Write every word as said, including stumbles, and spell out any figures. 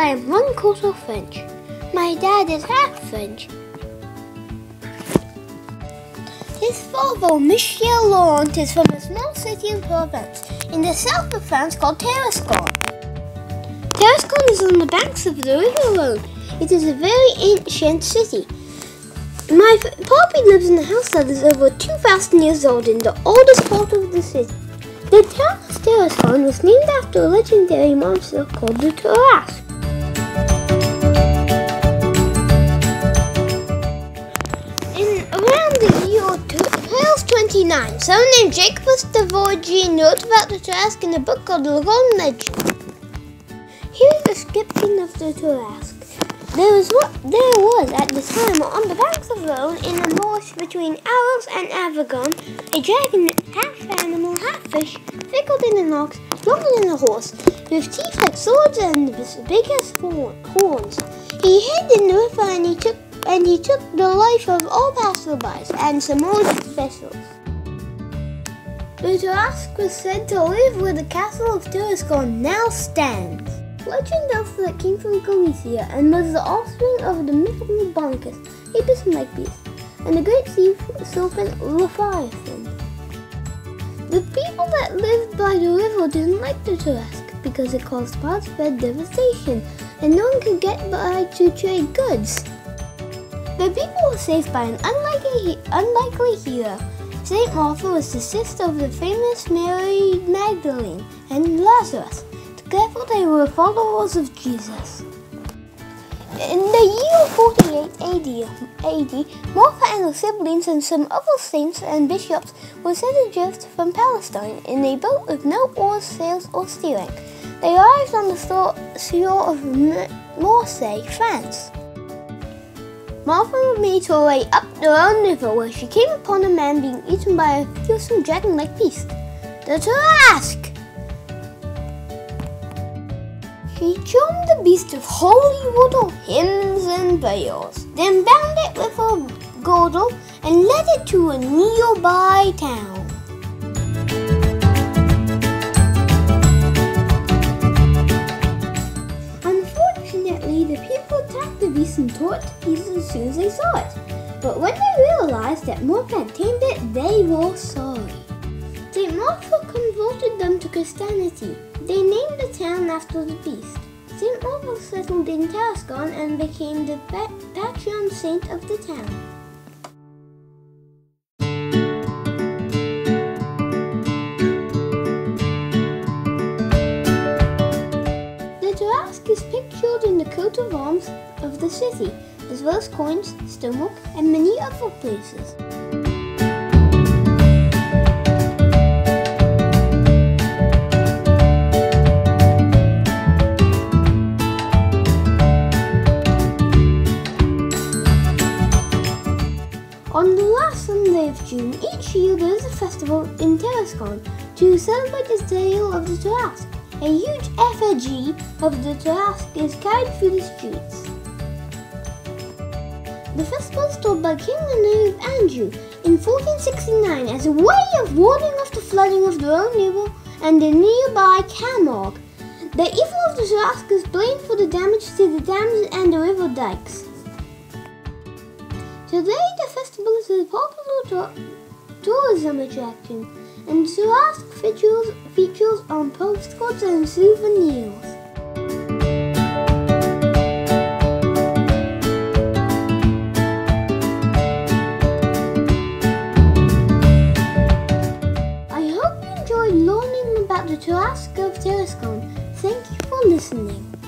am one quarter French. My dad is half French. His father, Michel Laurent, is from a small city in Provence, in the south of France called Tarascon. Tarascon is on the banks of the River Rhone. It is a very ancient city. My papi lives in a house that is over two thousand years old in the oldest part of the city. The town of Tarascon was named after a legendary monster called the Tarasque. In around the year twelve twenty-nine, someone named Jacobus de Voragine wrote about the Tarasque in a book called the Rhone Legend. Here is a description of the Tarasque. There was what there was at the time on the banks of the Rhone in a marsh between Arles and Avignon, a dragon, half animal, half fish, thicker than an ox, stronger than a horse, with teeth like swords and the biggest horns. He hid in the river and he took and he took the life of all passerbys and submerged vessels. The Tarasque was said to live where the castle of Tarascon now stands. Legend of that came from Galicia and was the offspring of the mythical Boncus, a bison-like beast, and the great sea serpent Leviathan. The people that lived by the river didn't like the Tarasque because it caused widespread devastation and no one could get by to trade goods. The people were saved by an unlikely, unlikely hero. Saint Martha was the sister of the famous Mary Magdalene and Lazarus. Therefore, they were followers of Jesus. In the year forty-eight A D, Martha and her siblings and some other saints and bishops were set adrift from Palestine in a boat with no oars, sails, or steering. They arrived on the shore of Marseille, France. Martha made her way up the Rhone River where she came upon a man being eaten by a fearsome dragon-like beast, the Tarasque. She charmed the beast with holy water, hymns, and prayers, then bound it with her girdle and led it to a nearby town. Unfortunately, the people attacked the beast and tore it to pieces as soon as they saw it. But when they realized that Martha had tamed it, they were sorry. Saint Martha converted them to Christianity. They named the town after the beast. Saint Martha settled in Tarascon and became the patron saint of the town. The Tarasque is pictured in the coat of arms of the city, as well as coins, stonework, and many other places. On the last Sunday of June each year there is a festival in Tarascon to celebrate the tale of the Tarasque. A huge effigy of the Tarasque is carried through the streets. The festival was started by King René of Anjou in fourteen sixty-nine as a way of warding off the flooding of the Rhone River and the nearby Camargue. The evil of the Tarasque is blamed for the damage to the dams and the river dikes. Today, the festival is a popular tourism attraction, and Tarasque features, features on postcards and souvenirs. I hope you enjoyed learning about the Tarasque of Tarascon. Thank you for listening.